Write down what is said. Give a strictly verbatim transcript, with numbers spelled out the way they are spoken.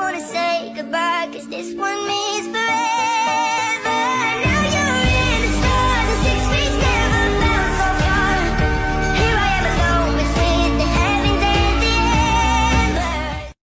wanna say goodbye, cause this one means forever.